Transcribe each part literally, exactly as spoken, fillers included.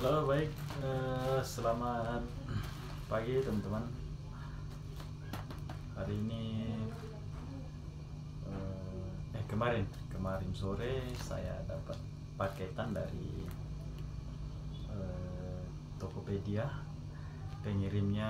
Halo, baik. Eh, selamat pagi teman-teman. Hari ini eh, eh kemarin kemarin sore saya dapat paketan dari eh, Tokopedia. Pengirimnya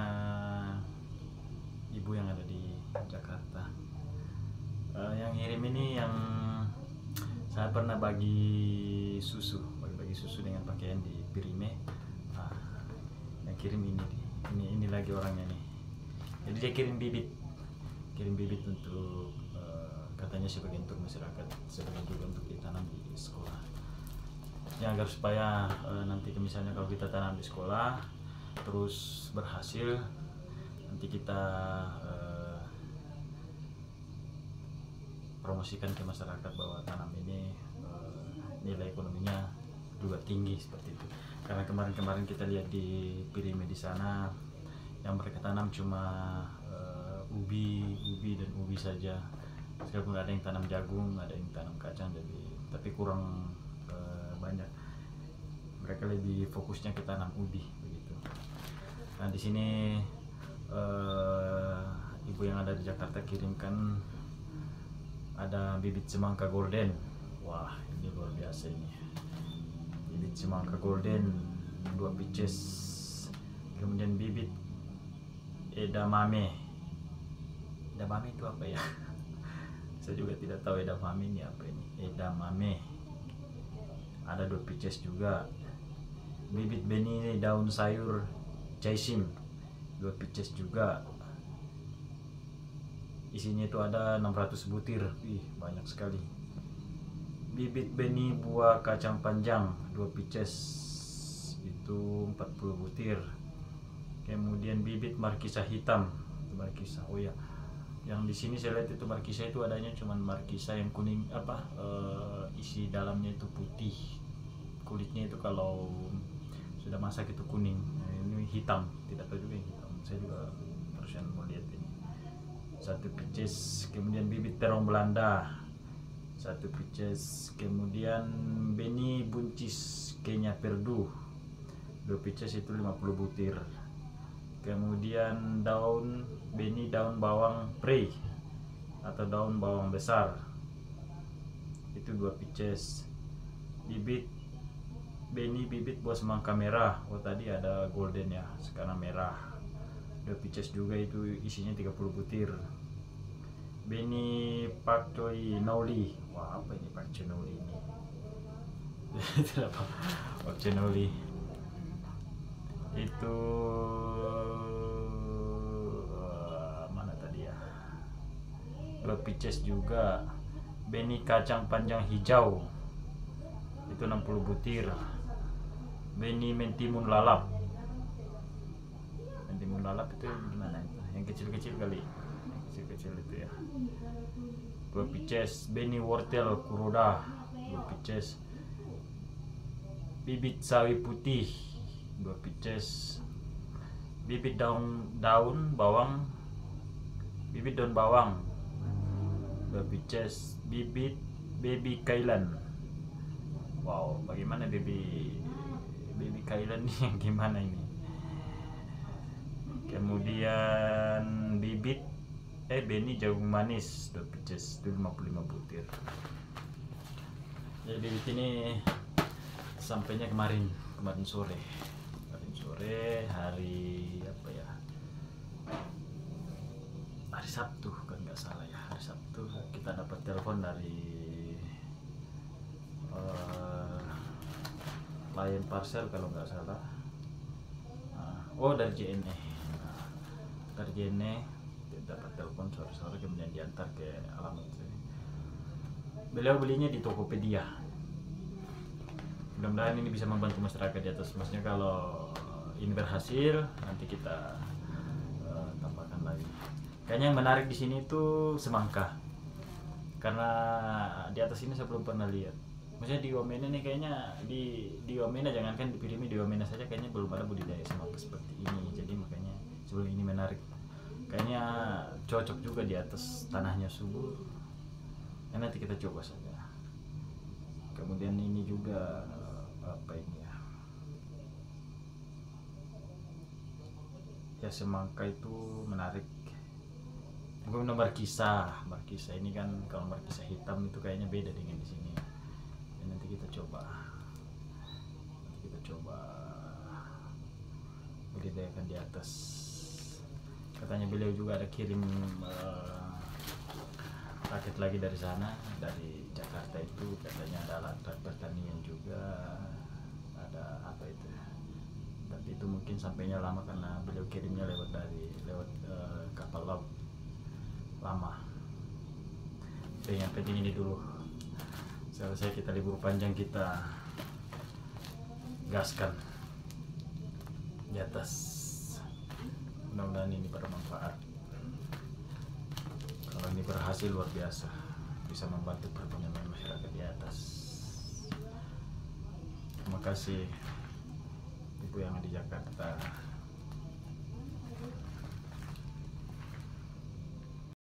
ibu yang ada di Jakarta. Eh, yang ngirim ini yang saya pernah bagi susu, bagi-bagi susu dengan pakaian di Pirime. Nah, yang kirim ini, ini ini lagi orangnya nih. Jadi dia kirim bibit, kirim bibit untuk uh, katanya sebagian untuk masyarakat, sebagian juga untuk ditanam di sekolah. Ya agar supaya uh, nanti misalnya kalau kita tanam di sekolah terus berhasil, nanti kita uh, promosikan ke masyarakat bahwa tanam ini uh, nilai ekonominya juga tinggi seperti itu. Karena kemarin-kemarin kita lihat di Pirime di sana yang mereka tanam cuma uh, ubi, ubi dan ubi saja. Sekalipun ada yang tanam jagung, ada yang tanam kacang, jadi tapi kurang uh, banyak. Mereka lebih fokusnya ke tanam ubi begitu. Nah di sini uh, ibu yang ada di Jakarta kirimkan ada bibit semangka golden. Wah, ini luar biasa ini. Bibit semangka golden dua pieces. Kemudian bibit edamame. Edamame itu apa ya? Saya juga tidak tahu edamame ini apa ini. Edamame. Ada dua pieces juga. Bibit benih daun sayur jaisim dua pieces juga. Isinya itu ada enam ratus butir. Ih, banyak sekali. Bibit benih buah kacang panjang dua pieces itu empat puluh butir. Kemudian bibit markisa hitam, itu markisa. Oh ya, yang di sini saya lihat itu markisa itu adanya cuman markisa yang kuning apa uh, isi dalamnya itu putih. Kulitnya itu kalau sudah masak itu kuning. Nah, ini hitam, tidak tahu juga yang hitam. Saya juga barusan mau lihat ini. Satu pieces. Kemudian bibit terong Belanda satu pieces. Kemudian benih buncis Kenya Perdu dua pieces itu lima puluh butir. Kemudian daun benih daun bawang prei atau daun bawang besar itu dua pieces. Bibit benih bibit buah semangka merah. Oh tadi ada golden ya, sekarang merah. Dua pieces juga itu isinya tiga puluh butir. Benih pakcoy noli. Wah, apa ini pakcoy noli ini? Itu apa? Pakcoy noli. Itu uh, mana tadi ya? Dua pieces juga. Benih kacang panjang hijau. Itu enam puluh butir. Benih mentimun lalap. Mentimun lalap itu gimana itu? Yang kecil-kecil kali. Kecil-kecil itu ya. Dua pieces. Benih wortel kuroda dua pieces. Bibit sawi putih dua pieces. Bibit daun daun bawang bibit daun bawang dua pieces. Bibit baby kailan. Wow, bagaimana baby baby kailan nih yang gimana ini? Kemudian bibit eh benih jagung manis dua pieces itu lima puluh lima butir. Jadi bibit ini sampainya kemarin kemarin sore kemarin sore hari apa ya, hari Sabtu kan nggak salah ya, hari Sabtu kita dapat telepon dari uh, Lion Parcel kalau nggak salah. Nah, oh dari J N E. Nah, dari J N E dapat telepon sore-sore kemudian diantar ke alamat sini. Beliau belinya di Tokopedia. Mudah-mudahan ini bisa membantu masyarakat di atas. Maksudnya kalau ini berhasil nanti kita uh, tambahkan lagi. Kayaknya yang menarik di sini itu semangka. Karena di atas ini saya belum pernah lihat. Maksudnya di Wamena nih kayaknya di di Wamena, jangankan di Pirime, di Wamena saja kayaknya belum ada budidaya semangka seperti ini. Jadi makanya sebelum ini menarik. Kayaknya cocok juga di atas tanahnya subur. Nah, nanti kita coba saja. Kemudian ini juga apa ini ya? ya semangka itu menarik. Mungkin markisa, markisa ini kan kalau markisa hitam itu kayaknya beda dengan di sini. Ya, nanti kita coba, nanti kita coba budidayakan di atas. Katanya beliau juga ada kirim uh, paket lagi dari sana, dari Jakarta itu katanya ada alat pertanian juga, ada apa itu ya. Tapi itu mungkin sampainya lama karena beliau kirimnya lewat dari lewat uh, kapal laut lama. Oke, yang penting ini dulu. Selesai kita libur panjang, kita gaskan di atas. Mudah-mudahan ini bermanfaat. Kalau ini berhasil luar biasa, bisa membantu perekonomian masyarakat di atas. Terima kasih Ibu yang di Jakarta.